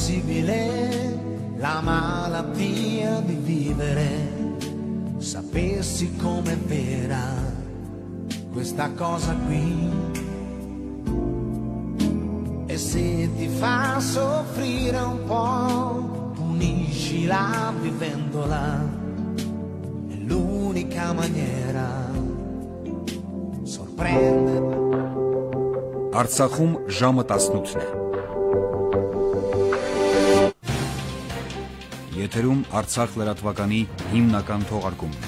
possibile la malattia di vivere, sapessi com'è vera questa cosa qui. E se ti fa soffrire un po', puniscila vivendola, è l'unica maniera. Sorprende. Արցախում ժամը 18-ն է։ Եթերում Արցախ լրատվականի հիմնական թողարկումն է։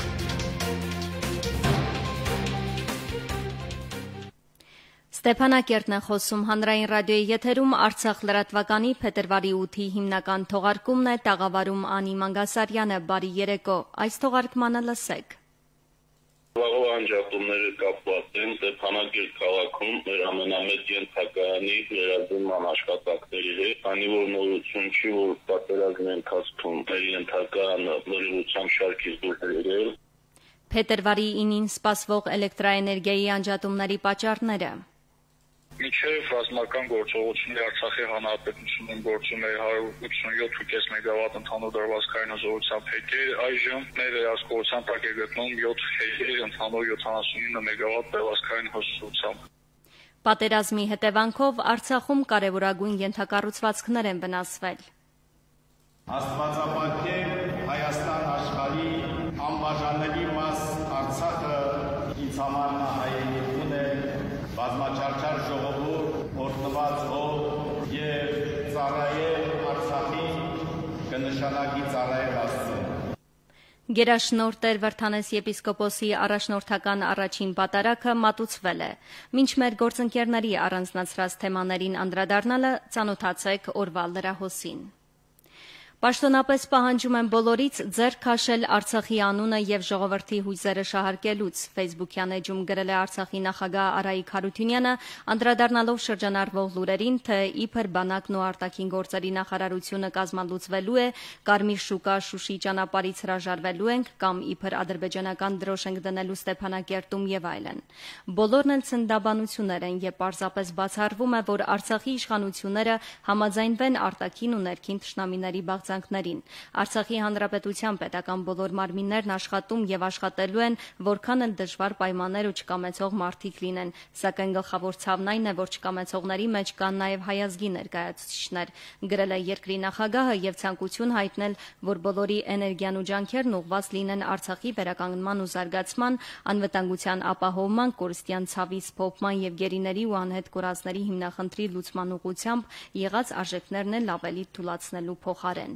Ստեփանակերտն է խոսում հանրային ռադիոյի եթերում Արցախ լրատվականի փետրվարի 8-ի հիմնական թողարկումն է, տաղավարում Անի Մանգասարյանը, բարի երեկո, այս թողարկմանը լսեք։ Վաղով անջատումները կապված են Ստեփանակերտ քաղաքում մեր ամենամեծ ենթակայանի վերազինման աշխատանքների հետ, քանի որ նորություն չի, որ պատերազմի ընթացքում մեր ենթակայանը լրիվությամբ շարքից դուրս է եկել։ Փետրվարի 9-ին սպասվող էլեկտրաէներգիայի անջատումների պատճառները։ Մինչև ռազմական գործողությունների Արցախի հանրապետությունում գործում է 187.5 մեգավատ ընդհանուր դրվածքային հզորությամբ հեկեր, այժմ մեր վերահսկողության տակ է գտնում 7 հեկեր ընդհանուր 79 մեգավատ դրվածքային հզորությամբ։ Պատերազմի հետևանքով Արցախում կարևորագույն ենթակառուցվածքներ են վնասվել։ Աստվածապատկեր Հայաստան աշխարհի անբաժանելի մաս Արցախը ինձ համար հայրենիքն է, բազմաչարչար ժողովուրդ, օրհնված հող եւ ծառայել Արցախին կնշանակի ծառայել Աստծուն։ Գերաշնորհ Տեր Վրդանես եպիսկոպոսի առաջնորդական առաջին պատարագը մատուցվել է։ Մինչ մեր գործընկերների առանձնացրած թեմաներին անդրադառնալը ծանոթացեք օրվա լրահոսին։ Պաշտոնապես պահանջում են բոլորից ձեռք քաշել Արցախի անունը եւ ժողովրդի հույզերը շահարկելուց, Facebook-յան էջում գրել է Արցախի նախագահ Արայիկ Հարությունյանը, անդրադառնալով շրջանառվող լուրերին, թե իբր բանակն ու արտաքին գործերի նախարարությունը կազմալուծվելու է, Կարմիր շուկա Շուշի ճանապարհից հրաժարվելու ենք կամ իբր ադրբեջանական դրոշ ենք դնելու Ստեփանակերտում եւ այլն։ Բոլորն էլ ցնդաբանություններ են եւ պարզապես բացառվում է, որ Արցախի իշխանությունները համաձայնվեն արտաքին ու ներքին թշնամիների Արցախի հանրապետության պետական բոլոր մարմիններն աշխատում եւ աշխատելու են, որքան էլ դժվար պայմաններ ու չկամեցող մարդիկ լինեն, սակայն գլխավոր ցավն այն է, որ չկամեցողների մեջ կան նաեւ հայազգի ներկայացուցիչներ, գրել է երկրի նախագահը եւ ցանկություն հայտնել, որ բոլորի էներգիան ու ջանքերն ուղղված լինեն Արցախի վերականգնման ու զարգացման, անվտանգության ապահովման, կորստյան ցավի սփոփման եւ գերիների ու անհետ կորածների հիմնախնդրի լուծման ուղղությամբ եղած արժեքներն էլ ավելի թուլացնելու փոխարեն։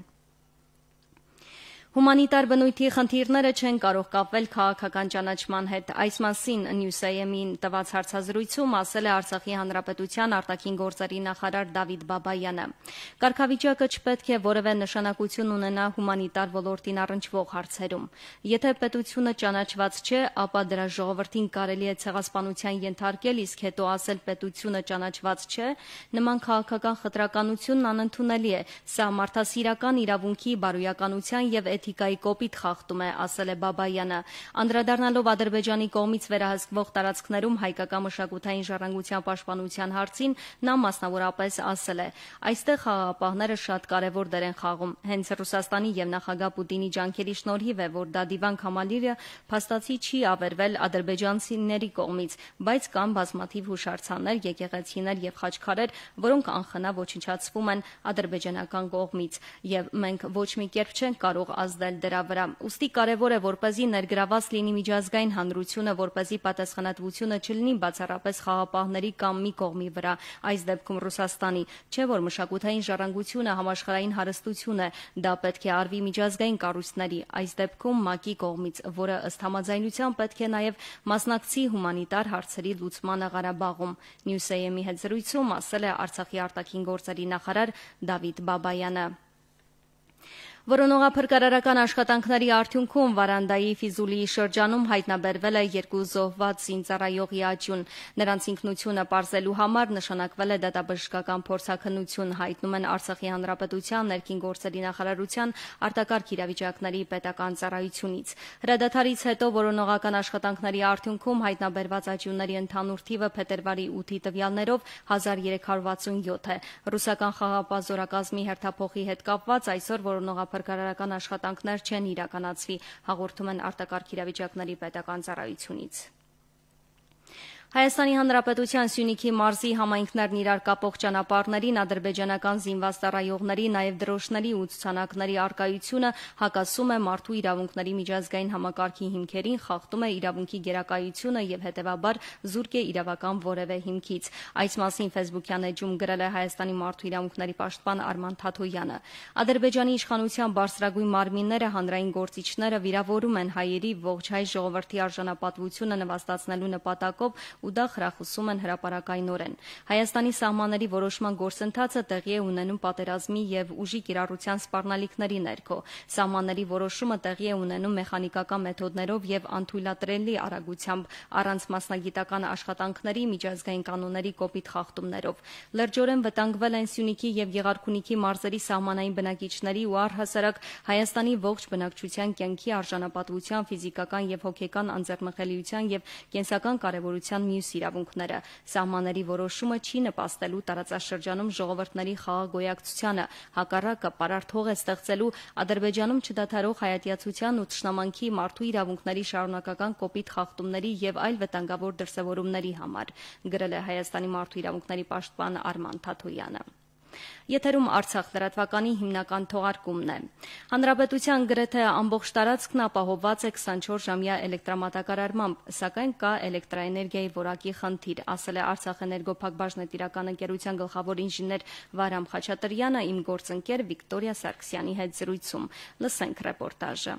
Հումանիտար բնույթի խնդիրները չեն կարող կապվել քաղաքական ճանաչման հետ։ Այս մասին Նյուսայեմին տված հարցազրույցում ասել է Արցախի հանրապետության արտաքին գործերի նախարար Դավիթ Բաբայանը։ Կարգավիճակը չպետք է որևէ նշանակություն ունենա հումանիտար ոլորտին առնչվող հարցերում։ Եթե պետությունը ճանաչված չէ, ապա դրա ժողովրդին կարելի է ցեղասպանության ենթարկել, իսկ հետո ասել պետությունը ճանաչված չէ, նման քաղաքական խտրականությունն անընդունելի է։ Սա մարդասիրական իրավունքի, բարոյականության եւ էթիկայի կոպիտ խախտում է, ասել է Բաբայանը։ Անդրադառնալով Ադրբեջանի կողմից վերահսկվող տարածքներում հայկական մշակութային ժառանգության պաշտպանության հարցին, նա մասնավորապես ասել է. այստեղ խաղաղապահները շատ կարևոր դեր են խաղում։ Հենց Ռուսաստանի եւ նախագահ Պուտինի ջանքերի շնորհիվ է, որ Դադիվանք համալիրը փաստացի չի ավերվել ադրբեջանցիների կողմից, բայց կան բազմաթիվ հուշարձաններ, եկեղեցիներ եւ խաչքարեր, որոնք անխնա ոչնչացվում են ադրբեջանական կողմից, եւ մենք ոչ մի կերպ չենք կարող ազդել դրա վրա։ Ուստի կարևոր է, որպեսզի ներգրաված լինի միջազգային հանրությունը, որպեսզի պատասխանատվությունը չլինի բացառապես խաղաղապահների կամ մի կողմի վրա, այս դեպքում Ռուսաստանի, չէ՞ որ մշակութային ժառանգությունը համաշխարհային հարստություն է, դա պետք է արվի միջազգային կառույցների, այս դեպքում ՄԱԿ-ի կողմից, որը ըստ համաձայնության պետք է նաև մասնակցի հումանիտար հարցերի լուծմանը Ղարաբաղում։ Նյուսայեմի հետ զրույցում ասել է Արցախի արտաքին գործերի նախարար Դավիթ Բաբայանը։ Որոնողափրկարարական աշխատանքների արդյունքում Վարանդայի Ֆիզուլիի շրջանում հայտնաբերվել է 2 զոհված զինծառայողի աճյուն։ Նրանց ինքնությունը պարզելու համար նշանակվել է դատաբժշկական փորձաքննություն, հայտնում են Արցախի Հանրապետության ներքին գործերի նախարարության արտակարգ իրավիճակների պետական ծառայությունից։ Հրադադարից հետո որոնողական աշխատանքների արդյունքում հայտնաբերված աճյունների ընդհանուր թիվը փետրվարի 8-ի տվյալներով 1367 է։ Ռուսական խաղաղապահ զորակազմի հերթափոխի հետ կապված այսօր որոնողափրկարարական աշխատանքներ չեն իրականացվի, հաղորդում են արտակարգ իրավիճակների պետական ծառայությունից։ Հայաստանի Հանրապետության Սյունիքի մարզի համայնքներն իրար կապող ճանապարհներին ադրբեջանական զինված ծառայողների, նաև դրոշների ու ցուցանակների արկայությունը հակասում է մարդու իրավունքների միջազգային համակարգի հիմքերին, խախտում է իրավունքի գերակայությունը եւ հետեւաբար զուրկ է իրավական որևէ հիմքից։ Այս մասին Facebook-յան էջում գրել է Հայաստանի մարդու իրավունքների պաշտպան Արման Թաթոյանը։ Ադրբեջանի իշխանության բարձրագույն մարմինները, հանրային գործիչները վիրավորում են հայերի ողջ հայ ժողովրդի արժանապատվությունը նվաստացնելու նպատակով ու դա խրախուսում են հրապարակայնորեն։ Հայաստանի սահմանների որոշման գործընթացը տեղի է ունենում պատերազմի եւ ուժի կիրառության սպառնալիքների ներքո։ Սահմանների որոշումը տեղի է ունենում մեխանիկական մեթոդներով եւ անթույլատրելի արագությամբ, առանց մասնագիտական աշխատանքների, միջազգային կանոնների կոպիտ խախտումներով։ Լրջորեն վտանգվել են Սյունիքի եւ Եղարքունիքի մարզերի սահմանային բնակիչների ու առհասարակ Հայաստանի ողջ բնակչության կյանքի արժանապատվության, ֆիզիկական եւ հոգեկան անձեռնխելիության եւ կենսական կարեւորության մյուս իրավունքները։ Սահմանների որոշումը չի նպաստելու տարածաշրջանում ժողովրդների խաղաղ գոյակցությանը, հակառակը պարարտ հող է ստեղծելու Ադրբեջանում չդադարող հայատյացության ու թշնամանքի, մարդու իրավունքների շարունակական կոպիտ խախտումների եւ այլ վտանգավոր դրսեւորումների համար, գրել է Հայաստանի մարդու իրավունքների պաշտպան Արման Թաթոյանը։ Եթերում Արցախ լրատվականի հիմնական թողարկումն է։ Հանրապետության գրեթե ամբողջ տարածքն ապահովված է 24-ժամյա էլեկտրամատակարարմամբ, սակայն կա էլեկտրաէներգիայի որակի խնդիր, ասել է Արցախ էներգո փակbaşնետիրական ընկերության գլխավոր ինժեներ Վարամ Խաչատրյանը իմ գործընկեր Վիկտորիա Սարգսյանի հետ զրույցում։ Լսենք ռեպորտաժը։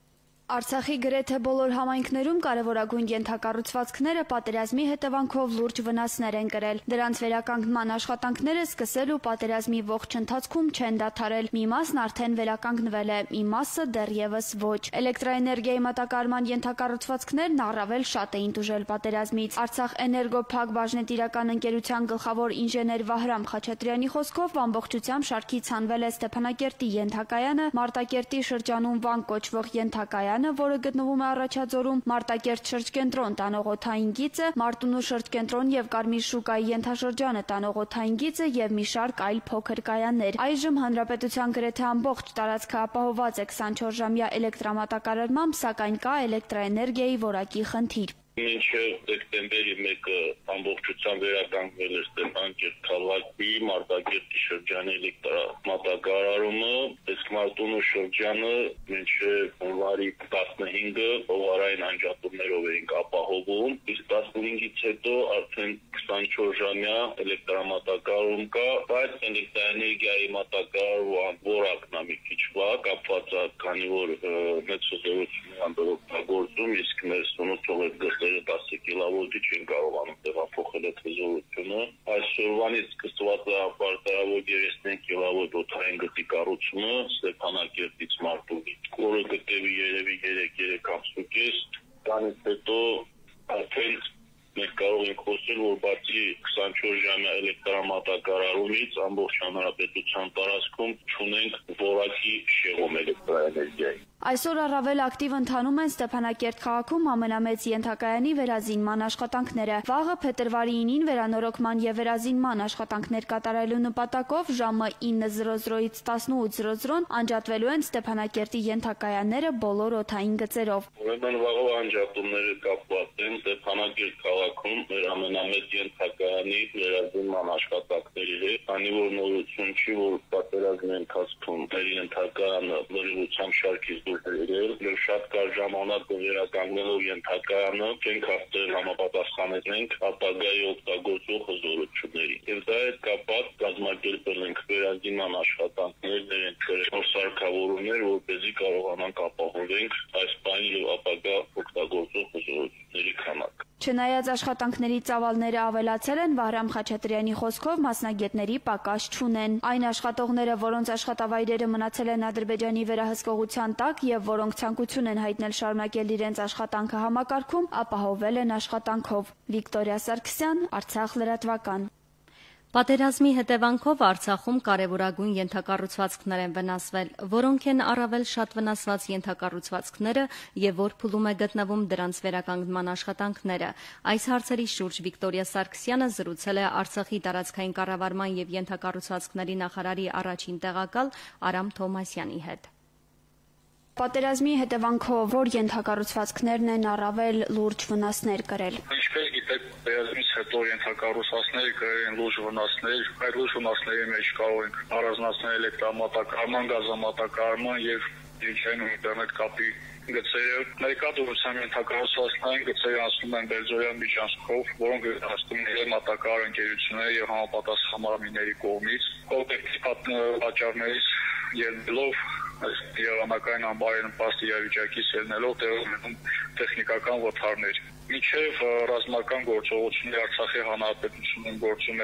Արցախի գրեթե բոլոր համայնքներում կարևորագույն ենթակառուցվածքները պատերազմի հետևանքով լուրջ վնասներ են կրել։ Դրանց վերականգնման աշխատանքները սկսել ու պատերազմի ողջ ընթացքում չեն դադարել։ Մի մասն արդեն վերականգնվել է, մի մասը դեռևս ոչ։ Էլեկտրաէներգիայի մատակարարման ենթակառուցվածքներն առավել շատ էին տուժել պատերազմից։ Արցախ էներգո փակbaşնետիրական ընկերության գլխավոր ինժեներ Վահրամ Խաչատրյանի խոսքով ամբողջությամբ շարքից հանվել է Ստեփանակերտի ենթակայանը, Մարտակերտի շրջանում Վան կոչվող ենթակայանը, որը գտնվում է Առաջաձորում, Մարտակերտ շրջկենտրոն տանող օդային գիծը, Մարտունու շրջկենտրոն եւ Կարմիր շուկայի ենթաշրջանը տանող օդային գիծը եւ մի շարք այլ փոքր կայաններ։ Այժմ հանրապետության գրեթե ամբողջ տարածքը ապահովված է 24-ժամյա էլեկտրամատակարարմամբ, սակայն կա էլեկտրաէներգիայի որակի խնդիր։ Մինչև դեկտեմբերի 1-ը ամբողջությամբ վերականգնել է Ստեփանակերտ քաղաքի Մարտակերտի շրջանի էլեկտրամատակարարումը, իսկ Մարտունու շրջանը մինչև հունվարի 15-ը հողարային անջատումներով էինք ապահովում, իսկ 15-ից հետո արդեն 24-ժամյա էլեկտրամատակարարում կա, բայց էլեկտրաէներգիայի մատակարարման որակն է մի քիչ վատ, կապված է, քանի որ մեծ հզորություններ անդրադառնում, իսկ մեր սնուցողը 10 կիլովոլտի չեն կարողանում տեղափոխել այդ հզորությունը։ Այսօրվանից սկսված է արտարավոտ 35 կիլովոլտ օդային գծի կառուցումը Ստեփանակերտից Մարտունի, որը կտևի երևի 3 ամսուկես, դրանից հետո արդեն մենք կարող ենք խոսել, որ բացի 24-ժամյա էլեկտրամատակարարումից ամբողջ հանրապետության տարածքում չունենք որակի շեղում էլեկտրաէներգիայի։ Այսօր առավել ակտիվ ընթանում են Ստեփանակերտ քաղաքում ամենամեծ ենթակայանի վերազինման աշխատանքները։ Վաղը փետրվարի 9-ին վերանորոգման եւ վերազինման աշխատանքներ կատարելու նպատակով ժամը 9:00-ից 18:00 անջատվելու են Ստեփանակերտի ենթակայանները բոլոր օդային գծերով։ Ուրեմն վաղով անջատումները կապված են Ստեփանակերտ քաղաքում մեր ամենամեծ ենթակայանի վերազինման աշխատանքների հետ, քանի որ նորություն չի, որ պատերազմի ընթացքում մեր ենթակայանը լրիվությամբ շարքից եւ շատ կար ժամանակ վերականգնելով ենթակայանը չենք հասցրել համապատասխանենք ապագայի օգտագործող հզորությունների։ Եվ դա հետ կապված կազմակերպել ենք վերազինման աշխատանքներ, դրանք սարքավորումներ, որպեսզի կարողանանք ապահովենք այս բանի եւ ապագա օգտագործող հզորությունների քանակը։ Չնայած աշխատանքների ծավալները ավելացել են, Վահրամ Խաչատրյանի խոսքով մասնագետների պակաս չունեն։ Այն աշխատողները, որոնց աշխատավայրերը մնացել են Ադրբեջանի վերահսկողության տակ եւ որոնք ցանկություն են հայտնել շարունակել իրենց աշխատանքը համակարգում, ապահովել են աշխատանքով։ Վիկտորիա Սարգսյան, Արցախ լրատվական։ Պատերազմի հետևանքով Արցախում կարևորագույն ենթակառուցվածքներ են վնասվել, որոնք են առավել շատ վնասված ենթակառուցվածքները եւ որ փուլում է գտնվում դրանց վերականգնման աշխատանքները։ Այս հարցերի շուրջ Վիկտորիա Սարգսյանը զրուցել է Արցախի տարածքային կառավարման եւ ենթակառուցվածքների նախարարի առաջին տեղակալ Արամ Թոմասյանի հետ։ Պատերազմի հետևանքով որ ենթակառուցվածքներն են առավել լուրջ վնասներ կրել։ Ինչպես գիտեք, պատերազմից հետո ենթակառուցվածքները կրել են լուրջ վնասներ, այդ լուրջ վնասների մեջ կարող են առանձնացնել էլեկտրամատակարարման, գազամատակարարման եւ դիջային ու ինտերնետ կապի գծերը։ Ներկա դուրսամ ենթակառուցվածքային գծերը անցնում են Բերձորյան միջանցքով, որոնք հասնում են մատակարար ընկերությունների եւ համապատասխան մարմինների կողմից, օբյեկտիվ պատճառներից ելնելով Երանական ամբարի նպաստ իրավիճակից ելնելով տեղում տեխնիկական վթարներ։ Մինչև ռազմական գործողությունների Արցախի հանրապետությունում գործում է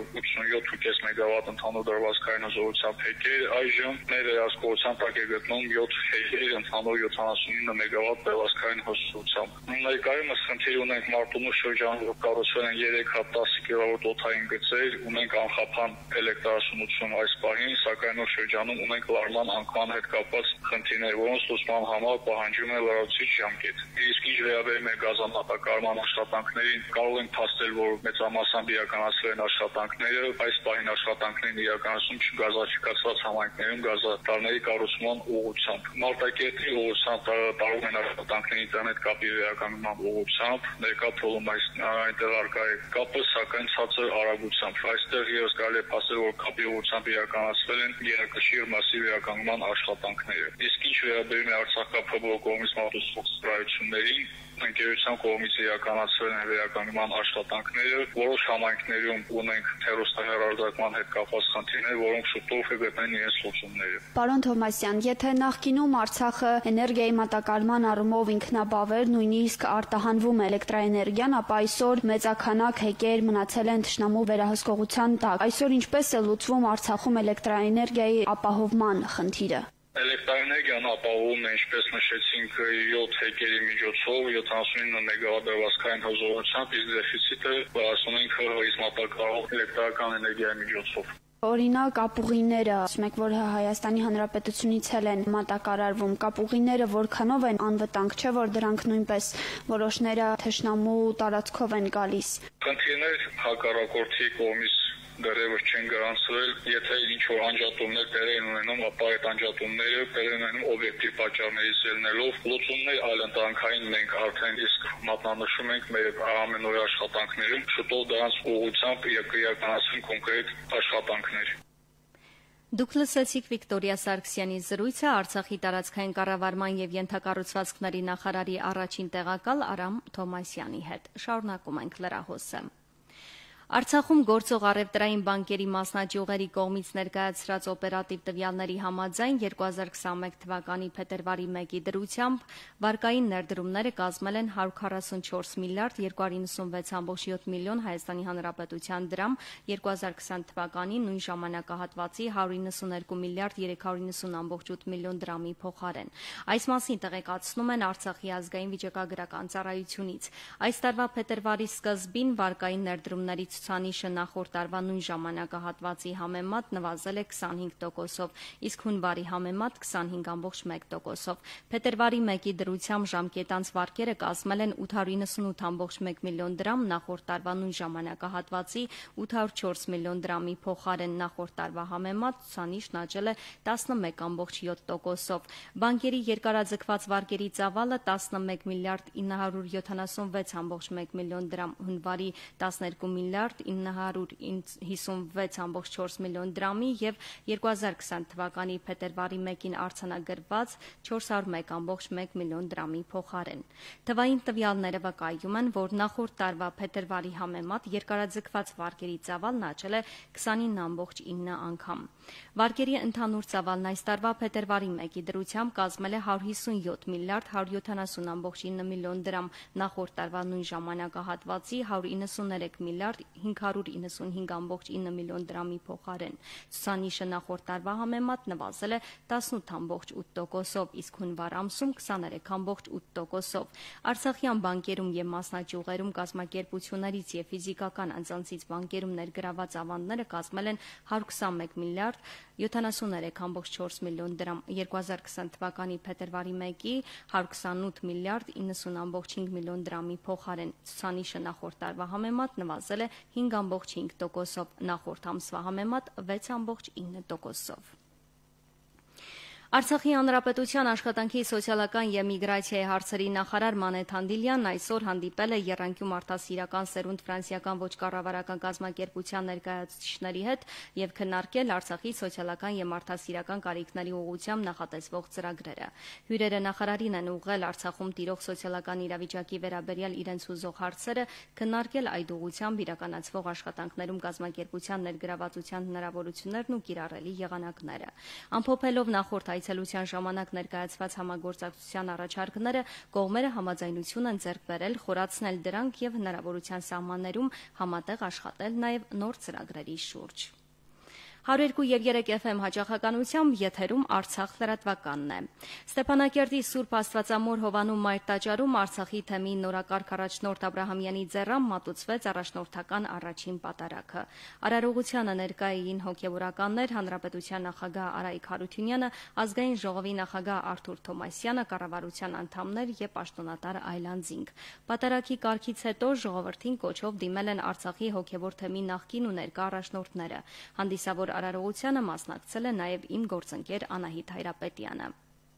187.5 մեգավատ ընդհանուր դրվածքային հզորությամբ հեկեր, այժմ մեր վերահսկողության տակ է գտնվում 7 հեկեր ընդհանուր 79 մեգավատ դրվածքային հզորությամբ։ Ներկայումս խնդիր ունենք Մարտունու շրջանում, որ կառուցվել են 3 հատ 10 կիլովոտ օդային գծեր, ունենք անխափան էլեկտրասունություն այս պահին, սակայն նոր շրջանում ունենք լարման անկման հետ կապված խնդիրներ, որոնց լուծման համար պահանջում է լրացուցիչ ժամկետ։ Իսկ ինչ վերաբերում է գազամատակարարման աշխատանքներին, կարող ենք փաստել, որ մեծամասամբ իրականացվել են աշխատանքները, այս պահին աշխատանքներն իրականացում չգազաֆիկացված համայնքներում գազատարների կառուցման ուղղությամբ։ Մարտակերտի ուղղությամբ տարվում են աշխատանքներ ինտերնետ կապի վերականգնման ուղղությամբ, ներկա փուլում այնտեղ առկա է կապը, սակայն ցածր արագությամբ։ Այստեղ ևս կարելի է փաստել, որ կապի ուղղությամբ իրականացվել են երկշիռ մասի վերականգնման աշխատանքները։ Իսկ ինչ վերաբերում է Արցախ-Կապը կողմից մատուցվող ծառայություններին, ընկերության կողմից իրականացվել են վերականգնման աշխատանքները, որոշ համայնքներում ունենք հեռուստահեռարձակման հետ կապված խնդիրներ, որոնք շուտով կգտնեն իրենց լուծումները։ Պարոն Թոմասյան, եթե նախկինում Արցախը էներգիայի մատակարարման առումով ինքնաբավ էր, նույնիսկ արտահանվում է էլեկտրաէներգիան, ապա այսօր մեծաքանակ հեկեր մնացել են թշնամու վերահսկողության տակ։ Այսօր ինչպես է լուծվում Արցախում էլեկտրաէներգիայի ապահովման խնդիրը։ Էլեկտրաէներգիան ապահովում է, ինչպես նշեցինք, 7 հեկերի միջոցով 79 մեգավատ դրվածքային հզորությամբ, իսկ դեֆիցիտը վասում ենք հիսմատակարարող էլեկտրական էներգիայի միջոցով։ Օրինակ ապուղիները, ասում եք, որ Հայաստանի Հանրապետությունից են մատակարարվում, կապուղիները որքանով են անվտանգ, չէ՞ որ դրանք նույնպես որոշները թշնամու տարածքով են գալիս։ Խնդիրներ հակառակորդի կողմից դեռևս չեն գրանցվել, եթե ինչ-որ անջատումներ տեղի են ունենում, ապա այդ անջատումները տեղի են ունենում օբյեկտիվ պատճառներից ելնելով, լուծումներ այլընտրանքային մենք արդեն իսկ մատնանշում ենք մեր ամենօրյա աշխատանքներում, շուտով դրանց ուղղությամբ իրականացվեն կոնկրետ աշխատանքներ։ Դուք լսեցիք Վիկտորիա Սարգսյանի զրույցը Արցախի տարածքային կառավարման եւ ենթակառուցվածքների նախարարի առաջին տեղակալ Արամ Թոմասյանի հետ։ Շարունակում ենք լրահոսը։ Արցախում գործող առևտրային բանկերի մասնաճյուղերի կողմից ներկայացրած օպերատիվ տվյալների համաձայն 2021 թվականի փետրվարի 1-ի դրությամբ վարկային ներդրումները կազմել են 144 միլիարդ 296.7 միլիոն Հայաստանի Հանրապետության դրամ, 2020 թվականի նույն ժամանակահատվածի 192 միլիարդ 390.8 միլիոն դրամի փոխարեն։ Այս մասին տեղեկացնում են Արցախի ազգային վիճակագրական ծառայությունից։ Այս տարվա փետրվարի սկզբին վարկային ներդրումների ցուցանիշը նախորդ տարվա նույն ժամանակահատվածի համեմատ նվազել է 25%-ով, իսկ հունվարի համեմատ 25.1%-ով։ Փետրվարի 1-ի դրությամբ ժամկետանց վարկերը կազմել են 898.1 միլիոն դրամ, նախորդ տարվա նույն ժամանակահատվածի 804 միլիոն դրամի փոխարեն, նախորդ տարվա համեմատ ցուցանիշն աճել է 11.7%-ով։ Բանկերի երկարաձգված վարկերի ծավալը 11 միլիարդ 976.1 միլիոն դրամ, հունվարի 12 միլիարդ միլիարդ 956,4 միլիոն դրամի և 2020 թվականի փետրվարի 1-ին արձանագրված 401,1 միլիոն դրամի փոխարեն։ Թվային տվյալները վկայում են, որ նախորդ տարվա փետրվարի համեմատ երկարաձգված վարկերի ծավալն աճել է 29,9 անգամ։ Վարկերի ընդհանուր ծավալն այս տարվա փետրվարի 1-ի դրությամբ կազմել է 157 միլիարդ 170,9 միլիոն դրամ, նախորդ տարվա նույն ժամանակահատվածի 193 միլիարդ 595,9 միլիոն դրամի փոխարեն։ Ցուցանիշը նախորդ տարվա համեմատ նվազել է 18,8%-ով, իսկ հունվար ամսում 23,8%-ով։ Արցախյան բանկերում և մասնաճյուղերում կազմակերպություններից և ֆիզիկական անձանցից բանկերում ներգրաված ավանդները կազմել են 121 միլիարդ 73,4 միլիոն դրամ, 2020 թվականի փետրվարի 1-ի 128 միլիարդ 90,5 միլիոն դրամի փոխարեն։ Ցուցանիշը նախորդ տարվա համեմատ նվազել է 5,5%-ով, նախորդ ամսվա համեմատ 6,9%-ով։ Արցախի հանրապետության աշխատանքի սոցիալական և միգրացիայի հարցերի նախարար Մանեթ Հանդիլյանն այսօր հանդիպել է եռանկյուն մարդասիրական սերունդ ֆրանսիական ոչ կառավարական կազմակերպության ներկայացուցիչների հետ և քննարկել Արցախի սոցիալական և մարդասիրական կարիքների ուղղությամբ նախատեսվող ծրագրերը։ Հյուրերը նախարարին են ուղղել Արցախում տիրող սոցիալական իրավիճակի վերաբերյալ իրենց հուզող հարցերը, քննարկել այդ ուղղությամբ իրականացվող աշխատանքներում կազմակերպության ներգրավվածության հնարավորություններն ու կիրառելի եղանակները։ Ամփոփելով նախորդ այցելության ժամանակ ներկայացված համագործակցության առաջարկները, կողմերը համաձայնություն են ձեռք բերել խորացնել դրանք և հնարավորության սահմաններում համատեղ աշխատել նաև նոր ծրագրերի շուրջ։ 102.3 FM հաճախականությամբ եթերում Արցախ լրատվականն է։ Ստեփանակերտի Սուրբ Աստվածամոր Հովանու Մայր տաճարում Արցախի թեմի նորակարգ առաջնորդ Աբրահամյանի ձեռամբ մատուցվեց առաջնորդական առաջին պատարագը։ Արարողությանը ներկա էին հոգևորականներ, Հանրապետության նախագահ Արայիկ Հարությունյանը, Ազգային ժողովի նախագահ Արթուր Թոմասյանը, կառավարության անդամներ և պաշտոնատար այլանձինք։ Պատարագի կարգից հետո ժողովրդին կոչով դիմել են Արցախի հոգևոր թեմի նախկին ու ներկա առաջնորդները։ Հանդիսավոր արարողությանը մասնակցել է նաև իմ գործընկեր Անահիտ Հայրապետյանը։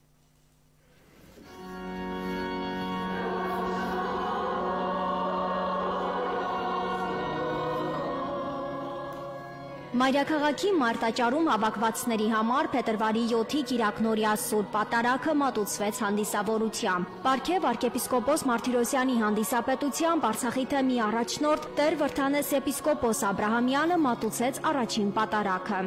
Մայրաքաղաքի մարտաճարում հավաքվածների համար փետրվարի 7-ի Կիրակնորիա Սուրբ Պատարագը մատուցվեց հանդիսավորությամբ։ Պարքև arczepiskopos Martirosյանի հանդիսապետությամբ Արցախի թեմի առաջնորդ Տեր Վրդանես եպիսկոպոս Աբրահամյանը մատուցեց առաջին պատարագը։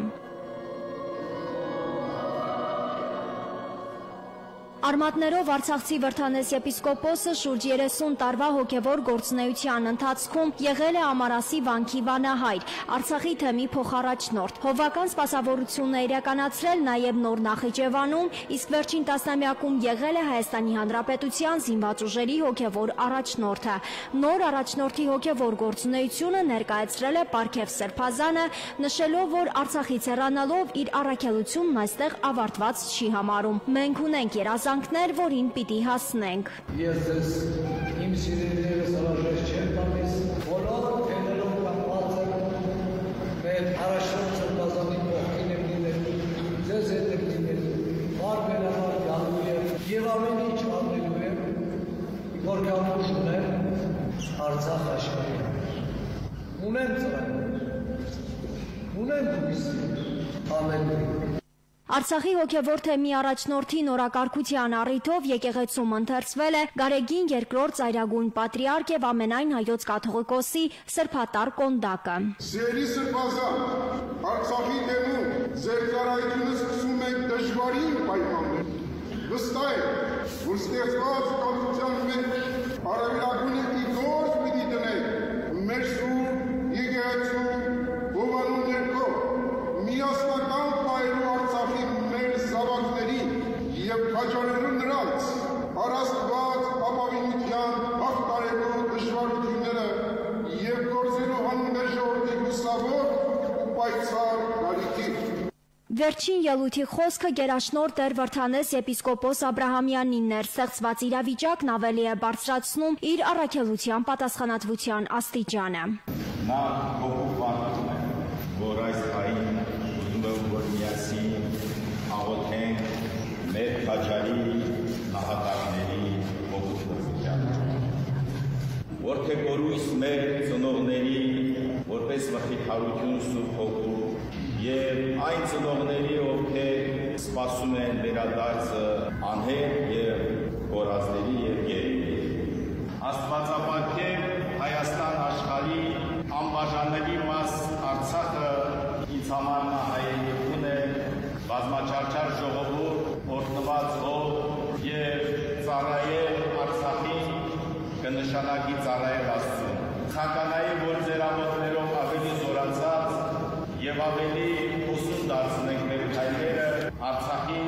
Արմատներով Արցախցի Վրդանես եպիսկոպոսը շուրջ 30 տարվա հոգևոր գործունեության ընթացքում եղել է Ամարասի վանքի վանահայր, Արցախի թեմի փոխարաջնորդ։ Հովվական սպասավորություն է իրականացրել նաև Նոր Նախիջևանում, իսկ վերջին տասնամյակում եղել է Հայաստանի Հանրապետության զինված ուժերի հոգևոր առաջնորդը։ Նոր առաջնորդի հոգևոր գործունեությունը ներկայացրել է Պարքև Սրբազանը, նշելով, որ Արցախից հեռանալով իր առաքելությունն այստեղ ավարտված չի համարում։ Մենք ունենք երազանքներ, որին պիտի հասնենք։ Ես ձեզ իմ սիրելիներս հրաժեշտ չեմ տալիս, բոլոր թեներով կապված եմ, մեր առաջնորդ Սրբազանի կողքին եմ լինել, ձեզ հետ եմ լինել, բարբերաբար գալու եմ և ամեն ինչ անելու եմ, որքան ուժ ունեմ Արցախ աշխարհի համար։ Ունեմ ծրագրեր, ունեմ հույս, ամեն ինչ։ Արցախի հոգևոր թեմի առաջնորդի նորակարգության առիթով եկեղեցում ընթերցվել է Գարեգին II ծայրագույն պատրիարք եւ ամենայն հայոց կաթողիկոսի սրբատար կոնդակը։ Սիրելի սրբազան, Արցախի թեմում ձեր ծառայությունը սկսում է դժվարին պայմաններ։ Վստահ եմ, որ ստեղծված կառուցության մեջ առավելագույնը իգործ պիտի դնեք մեր սուրբ եկեղեցու Հովանու ներքո միասնական պայելու Արցախի մեր զավակներին և քաջալերու նրանց առաստված ապավինության հաղթարելու դժվարությունները և գործելու հանուն ժողովրդի հուսավոր ու պայծառ գալիքի։ Վերջին ելույթի խոսքը գերաշնորհ Տեր Վրդանես եպիսկոպոս Աբրահամյանին էր, ստեղծված իրավիճակն ավելի է բարձրացնում իր առաքելության պատասխանատվության աստիճանը։ Նա հոգու վարդում է, որ այս հային ուզում է, որ միասին աղոթենք մեր քաջարի նահատակների հոգու դրության։ Որ թե կորույս մեր ծնողների, որ որպես վխիթարություն Սուրբ Հոգու եւ այն ծնողների, ովքեր սպասում են վերադարձը անհետ եւ կորածների եւ գերիների։ Աստվածապարգև Հայաստան աշխարհի անբաժանելի մաս Արցախը ինձ համար հայրենիքն է, բազմաչարչար ժողովուրդ, օրհնված հող եւ ծառայել Արցախին կնշանակի ծառայել Աստծուն։ Ցանկանայի, որ ձեր ամոթներով ավելի զորացած եւ ավելի ուսուն դարձնենք մեր քայլերը Արցախի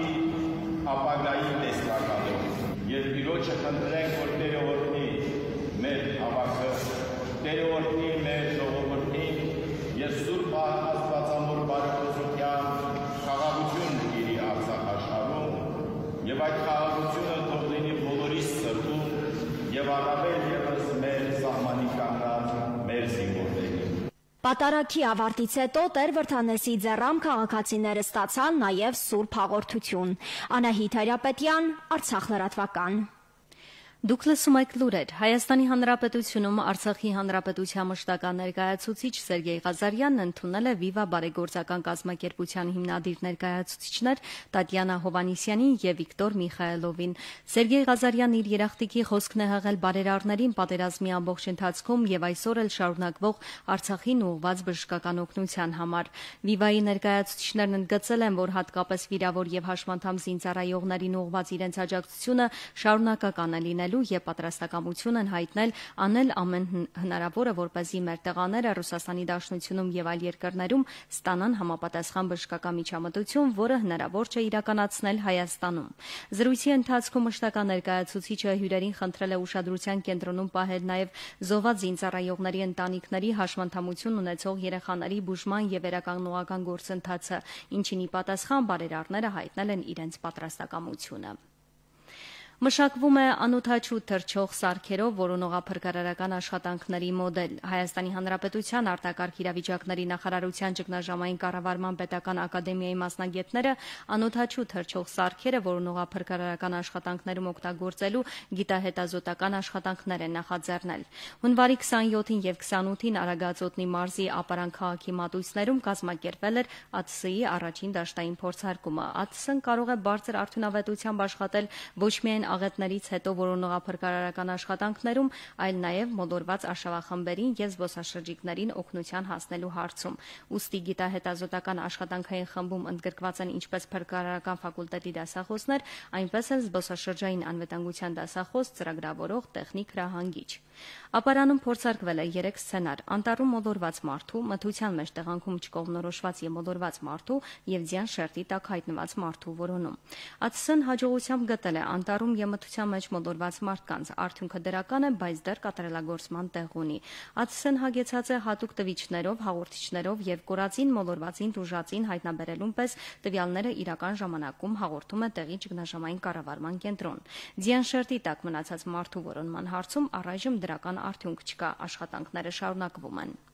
ապագայի տեսլականով եւ Տիրոջը խնդրենք, որ Տերը օրհնի մեր հավաքը, Տերը օրհնի մեր ժողովրդին եւ Սուրբ Աստվածամոր բարեփոխության խաղաղություն գիրի Արցախ աշխարհում եւ այդ խաղաղությունը թող լինի բոլորիս սրտում եւ առավել ևս մեր սահմանի կանգնած մեր զինվորներին։ Պատարագի ավարտից հետո Տեր Վրդանեսի ձեռամ քաղաքացիները ստացան նաև սուրբ հաղորդություն։ Անահիտ Հայրապետյան, Արցախ լրատվական։ Դուք լսում եք լուրեր։ Հայաստանի Հանրապետությունում Արցախի Հանրապետության մշտական ներկայացուցիչ Սերգեյ Ղազարյանն ընդունել է Viva բարեգործական կազմակերպության հիմնադիր ներկայացուցիչներ Տատյանա Հովանիսյանին եւ Վիկտոր Միխայելովին։ Սերգեյ Ղազարյանն իր երախտիկի խոսքն է հղել բարերարներին պատերազմի ամբողջ ընթացքում եւ այսօր էլ շարունակվող Արցախին ուղղված բժշկական օգնության համար։ Viva-ի ներկայացուցիչներն ընդգծել են, որ հատկապես վիրավոր եւ հաշմանդամ զինծառայողներին ուղղված իրենց աջակցությունը շարունակական է լինելու եւ պատրաստակամություն են հայտնել անել ամեն հնարավորը, որպեսզի մեր տղաները Ռուսաստանի Դաշնությունում եւ այլ երկրներում ստանան համապատասխան բժշկական միջամտություն, որը հնարավոր չէ իրականացնել Հայաստանում։ Զրույցի ընթացքում մշտական ներկայացուցիչը հյուրերին խնդրել է ուշադրության կենտրոնում պահել նաեւ զոհված զինծառայողների ընտանիքների հաշմանդամություն ունեցող երեխաների բուժման եւ վերականգնողական գործընթացը, ինչին ի պատասխան բարերարները հայտնել են իրենց պատրաստակամությունը։ Մշակվում է անօդաչու թռչող սարքերով որոնողափրկարարական աշխատանքների մոդել։ Հայաստանի Հանրապետության արտակարգ իրավիճակների նախարարության ճգնաժամային կառավարման պետական ակադեմիայի մասնագետները անօդաչու թռչող սարքերը որոնողափրկարարական աշխատանքներում օգտագործելու գիտահետազոտական աշխատանքներ են նախաձեռնել։ Հունվարի 27-ին եւ 28-ին Արագածոտնի մարզի Ապարանք քաղաքի մատույցներում կազմակերպվել էր ԱՏՍ-ի առաջին դաշտային փորձարկումը։ ԱՏՍ-ն կարող է բարձր արդյունավետությամբ աշխատել ոչ միայն աղետներից հետո որոնողափրկարարական աշխատանքներում, այլ նաև մոլորված արշավախմբերին եւ զբոսաշրջիկներին օգնության հասնելու հարցում։ Ուստի գիտահետազոտական աշխատանքային խմբում ընդգրկված են ինչպես փրկարարական ֆակուլտետի դասախոսներ, այնպես էլ զբոսաշրջային անվտանգության դասախոս, ծրագրավորող, տեխնիկ, հրահանգիչ։ Ապարանում փորձարկվել է 3 սցենար՝ անտառում մոլորված մարդու, մթության մեջ տեղանքում չկողմնորոշված եւ մոլորված մարդու եւ ձյան շերտի տակ հայտնված մարդու որոնում։ ԱՏՍ-ն հաջողությամբ գտել է անտառում եւ մթության մեջ մոլորված մարդկանց։ Արդյունքը դրական է, բայց դեռ կատարելագործման տեղ ունի։ ԱՏՍ-ն հագեցած է հատուկ տվիչներով, հաղորդիչներով եւ կորածին, մոլորվածին, տուժածին հայտնաբերելուն պես տվյալները իրական ժամանակում հաղորդում է տեղի ճգնաժամային կառավարման կենտրոն։ Ձյան շերտի տակ մնացած մարդու որոնման հարցում առայժմ դրական արդյունք չկա, աշխատանքները շարունակվում են։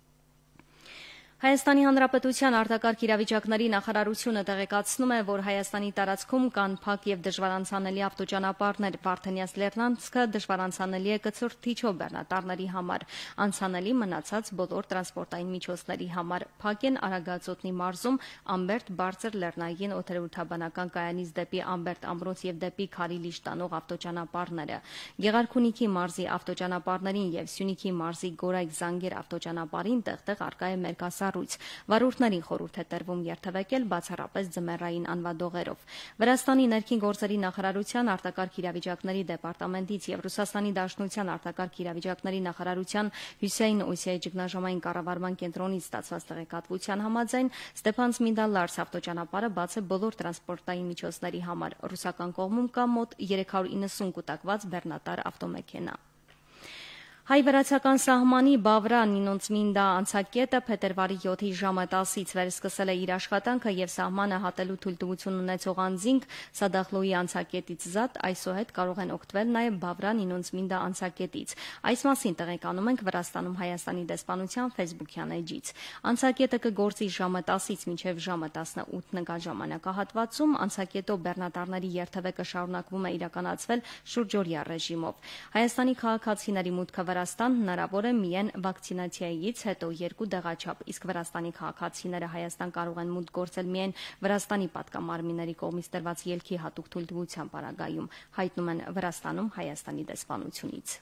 Հայաստանի Հանրապետության արտակարգ իրավիճակների նախարարությունը տեղեկացնում է, որ Հայաստանի տարածքում կան փակ եւ դժվարանցանելի ավտոճանապարհներ։ Վարդենյաց Լեռնանցքը դժվարանցանելի է կցորդիչով բեռնատարների համար, անցանելի մնացած բոլոր տրանսպորտային միջոցների համար։ Փակ են Արագածոտնի մարզում Ամբերտ բարձր լեռնային օդերևութաբանական կայանից դեպի Ամբերտ ամրոց եւ դեպի Քարիլիշ տանող ավտոճանապարհները։ Գեղարքունիքի մարզի ավտոճանապարհներին եւ Սյունիքի մարզի Գորայք Զանգեր ավտոճանապարհին տեղ-տեղ արկա է մերկասար Վարորդներին խորհուրդ է տրվում երթևեկել բացառապես ձմեռային անվադողերով։ Վրաստանի ներքին գործերի նախարարության արտակարգ իրավիճակների դեպարտամենտից եւ Ռուսաստանի Դաշնության արտակարգ իրավիճակների նախարարության Հյուսեյն Օսիայի ճգնաժամային կառավարման կենտրոնից ստացված տեղեկատվության համաձայն Ստեփան-Զմինդալ-Լարս ավտոճանապարհը բաց է բոլոր տրանսպորտային միջոցների համար։ Ռուսական կողմում կա մոտ 390 կուտակված բեռնատար ավտոմեքենա։ Հայ-վրացական սահմանի Բավրա-Նինոնցմինդա անցակետը փետրվարի 7-ի ժամը 10-ից վերսկսել է իր աշխատանքը եւ սահմանը հատելու թույլտվություն ունեցող անձինք Սադախլոյի անցակետից զատ այսօհետ կարող են օգտվել նաեւ Բավրա-Նինոնցմինդա անցակետից։ Այս մասին տեղեկանում ենք Վրաստանում Հայաստանի դեսպանության Facebook-յան էջից։ Անցակետը կգործի ժամը 10-ից մինչեւ ժամը 18 ժամանակահատվածում։ Անցակետով բեռնատարների երթևեկը շարունակվում է իրականացվել շուրջօրյա ռեժիմով։ Հայաստանի քաղաքացիների մուտքը Վրաստան հնարավոր է միայն վակցինացիայից հետո 2 դեղաչափ, իսկ Վրաստանի քաղաքացիները Հայաստան կարող են մուտք գործել միայն Վրաստանի պատգամարմինների կողմից տրված ելքի հատուկ թույլտվության պարագայում, հայտնում են Վրաստանում Հայաստանի դեսպանությունից։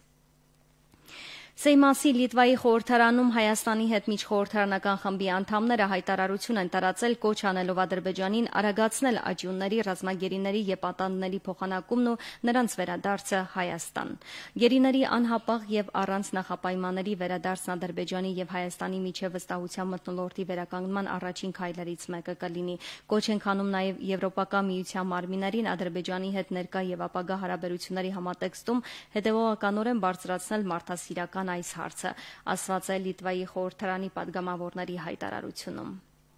Սեյմասի Լիտվայի խորհրդարանում Հայաստանի հետ միջխորհրդարանական խմբի անդամները հայտարարություն են տարածել կոչ անելով Ադրբեջանին արագացնել աջյունների, ռազմագերիների եւ պատանդների փոխանակումն ու նրանց վերադարձը Հայաստան։ Գերիների անհապաղ եւ առանց նախապայմանների վերադարձն Ադրբեջանի եւ Հայաստանի միջև վստահության մթնոլորտի վերականգնման առաջին քայլերից մեկը կլինի։ Կոչ են անում նաեւ Եվրոպական միության մարմիններին Ադրբեջանի հետ ներկա եւ ապագա հարաբերությունների համատեքստում հետեւողականորեն բարձրացնել մարդասիրական այս հարցը, ասված է Լիտվայի խորհրդարանի падգամավորների հայտարարությունում։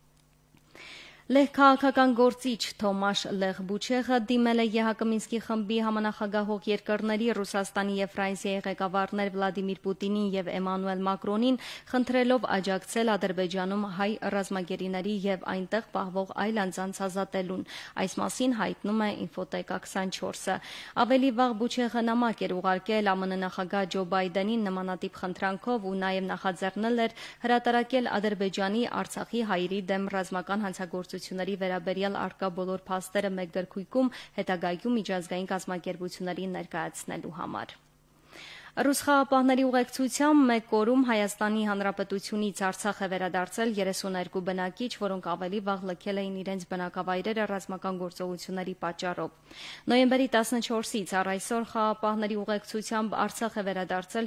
Լեհ քաղաքական գործիչ Թոմաշ Լեխբուչեղը դիմել է ԵՀԿ Մինսկի խմբի համանախագահող երկրների Ռուսաստանի եւ Ֆրանսիայի ղեկավարներ Վլադիմիր Պուտինին եւ Էմանուել Մակրոնին, խնդրելով աջակցել Ադրբեջանում հայ ռազմագերիների եւ այնտեղ պահվող այլ անձանց ազատելուն։ Այս մասին հայտնում է Ինֆոտեկա 24-ը։ Ավելի վաղ Բուչեղը նամակ էր ուղարկել ԱՄՆ նախագահ Ջո Բայդենին նմանատիպ խնդրանքով ու նաեւ նախաձեռնել էր հրատարակել Ադրբեջանի Արցախի հայերի դեմ ռազմական հանցագործությունների վերաբերյալ արկա բոլոր փաստերը մեկ գրքույկում հետագայում միջազգային կազմակերպություններին ներկայացնելու համար։ Ռուս խաղապահների ուղեկցությամբ մեկ օրում Հայաստանի Հանրապետությունից Արցախ է վերադարձել 32 բնակիչ, որոնք ավելի վաղ լքել էին իրենց բնակավայրերը ռազմական գործողությունների պատճառով։ Նոյեմբերի 14-ից առ այսօր խաղապահների ուղեկցությամբ Արցախ է վերադարձել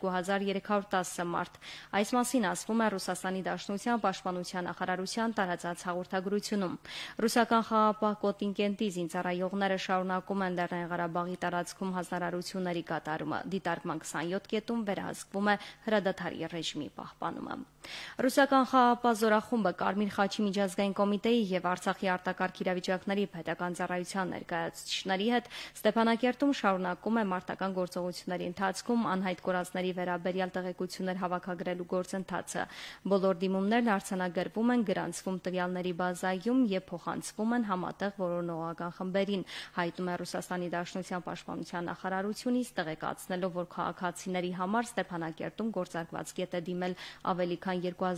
52310 մարդ։ Այս մասին ասվում է Ռուսաստանի Դաշնության պաշտպանության նախարարության տարածած հաղորդագրությունում։ Ռուսական խաղապահ կոնտինգենտի զինծառայողները շարունակում են Լեռնային Ղարաբաղի տարածքում հանձնարարությունների կատարումը։ 27 կետում վերահսկվում է հրադադարի ռեժիմի պահպանումը։ Ռուսական խաղապահ զորախումբը Կարմիր խաչի միջազգային կոմիտեի եւ Արցախի արտակարգ իրավիճակների պետական ծառայության ներկայացուցիչների հետ Ստեփանակերտում շարունակում է մարտական գործողությունների ընթացքում անհայտ կորածների վերաբերյալ տեղեկություններ հավաքագրելու գործընթացը։ Բոլոր դիմումներն արձանագրվում են, գրանցվում տվյալների բազայում եւ փոխանցվում են համատեղ որոնողական խմբերին, հայտնում է Ռուսաստանի Դաշնության պաշտպանության նախարարությունից, տեղեկացնելով, որ քաղաքացիների համար Ստեփանակերտում գործարկված կետ է դիմել ավելի քան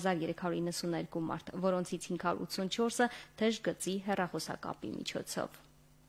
2392 մարդ, որոնցից 584-ը թեժ գծի հեռախոսակապի միջոցով։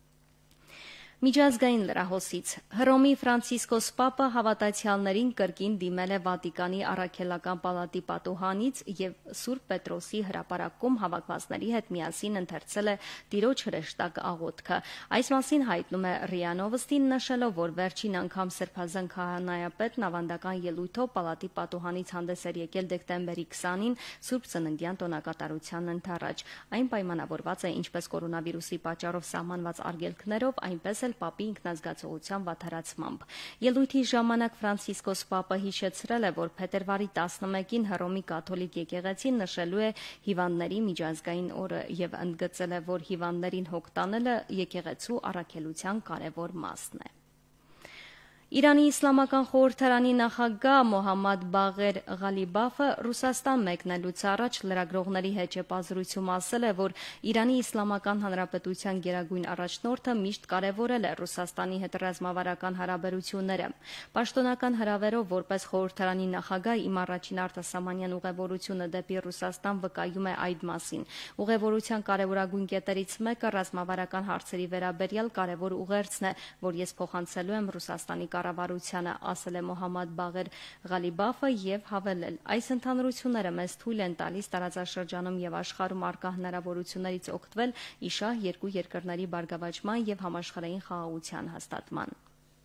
Միջազգային լրահոսից Հռոմի Ֆրանցիսկոս Պապը հավատացյալներին կրկին դիմել է Վատիկանի առաքելական պալատի պատուհանից եւ Սուրբ Պետրոսի հրապարակում հավաքվածների հետ միասին ընթերցել է Տիրոջ հրեշտակ աղոթքը։ Այս մասին հայտնում է ՌԻԱ Նովոստին, նշելով, որ վերջին անգամ սրբազան քահանայապետն ավանդական ելույթով պալատի պատուհանից հանդես էր եկել դեկտեմբերի 20-ին Սուրբ Ծննդյան տոնակատարության ընթառաջ։ Այն պայմանավորված է ինչպես կորոնավիրուսի պատճառով սահմանված արգելքներով, այնպես Պապի ինքնազգացողության վատթարացմամբ։ Ելույթի ժամանակ Ֆրանցիսկոս Պապը հիշեցրել է, որ փետրվարի 11-ին Հռոմի կաթոլիկ եկեղեցին նշելու է հիվանդների միջազգային օրը եւ ընդգծել է, որ հիվանդներին հոգ տանելը եկեղեցու առաքելության կարևոր մասն է։ Իրանի Իսլամական խորհրդարանի նախագահ Մոհամմադ Բաղեր Ղալիբաֆը Ռուսաստան մեկնելուց առաջ լրագրողների հետ շփազրույցում ասել է, որ Իրանի Իսլամական Հանրապետության գերագույն առաջնորդը միշտ կարևորել է Ռուսաստանի հետ ռազմավարական հարաբերությունները։ Պաշտոնական հրավերով որպես խորհրդարանի նախագահ իմ առաջին արտասահմանյան ուղևորությունը դեպի Ռուսաստան վկայում է այդ մասին։ Ուղևորության կարևորագույն կետերից մեկը ռազմավարական հարցերի վերաբերյալ կարևոր ուղերձն է, որ ես փոխանցելու եմ Ռուսաստանի կառավարությանը, ասել է Մոհամմադ Բաղեր Ղալիբաֆը եւ հավելել. այս ընդհանրությունները մեզ թույլ են տալիս տարածաշրջանում եւ աշխարհում առկա հնարավորություններից օգտվել իշահ երկու երկրների բարգավաճման եւ համաշխարհային խաղաղության հաստատման։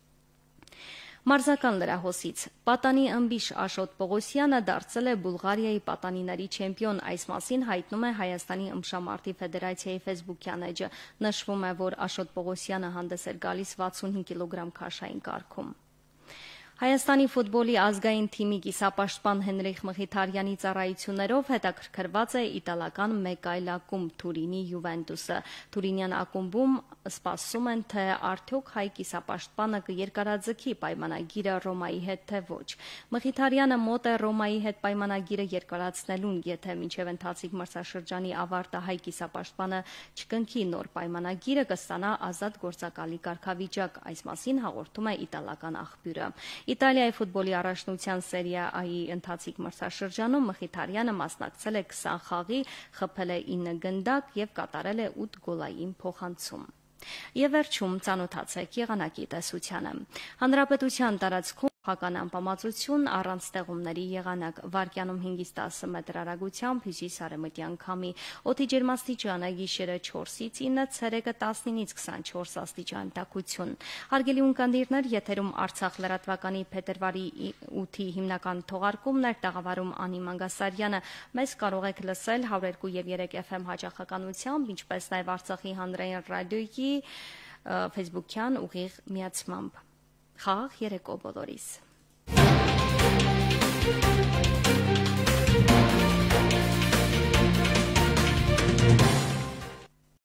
Մարզական լրահոսից Պատանի ըմբիշ Աշոտ Պողոսյանը դարձել է Բուլղարիայի պատանիների չեմպիոն։ Այս մասին հայտնում է Հայաստանի ըմբշամարտի ֆեդերացիայի ֆեյսբուքյան էջը։ Նշվում է, որ Աշոտ Պողոսյանը հանդես էր գալիս 65 կիլոգրամ քաշային կարգում։ Հայաստանի ֆուտբոլի ազգային թիմի կիսապաշտպան Հենրիխ Մխիթարյանի ծառայություններով հետաքրքրված է իտալական մեկ այլ ակումբ Թուրինի Յուվենտուսը։ Թուրինյան ակումբում սպասում են, թե արդյոք հայ կիսապաշտպանը կերկարաձգի պայմանագիրը Ռոմայի հետ, թե ոչ։ Մխիթարյանը մոտ է Ռոմայի հետ պայմանագիրը երկարացնելուն, եթե մինչև ընթացիկ մրցաշրջանի ավարտը հայ կիսապաշտպանը չկնքի նոր պայմանագիրը, կստանա ազատ գործակալի կարգավիճակ։ Այս մասին հաղորդում է իտալական աղբյուրը։ Իտալիայի ֆուտբոլի առաջնության Սերիա A-ի ընթացիկ մրցաշրջանում Մխիթարյանը մասնակցել է 20 խաղի, խփել է 9 գնդակ եւ կատարել է 8 գոլային փոխանցում։ Եվ վերջում ծանոթացեք եղանակի տեսությանը։ Հանրապետության տարածքում փական անպամացություն առանց ստեղումների եղանակ վարկյանում 5-ից 10 մետր արագությամբ հյուսիս-արևմտյան քամի օդի ջերմաստիճանը գիշերը 4-ից 9, ցերեկը 19-ից 24 աստիճան տաքություն։ Հարգելի ունկնդիրներ, եթերում Արցախ լրատվականի փետրվարի 8-ի հիմնական թողարկումն էր, տաղավարում Անի Մանգասարյանը։ Մեզ կարող եք լսել 102 եւ 3 FM հաճախականությամբ, ինչպես նաև Արցախի հանրային ռադիոյի Facebook-յան ուղիղ միացմամբ։ Խաղաղ երեկո բոլորիս։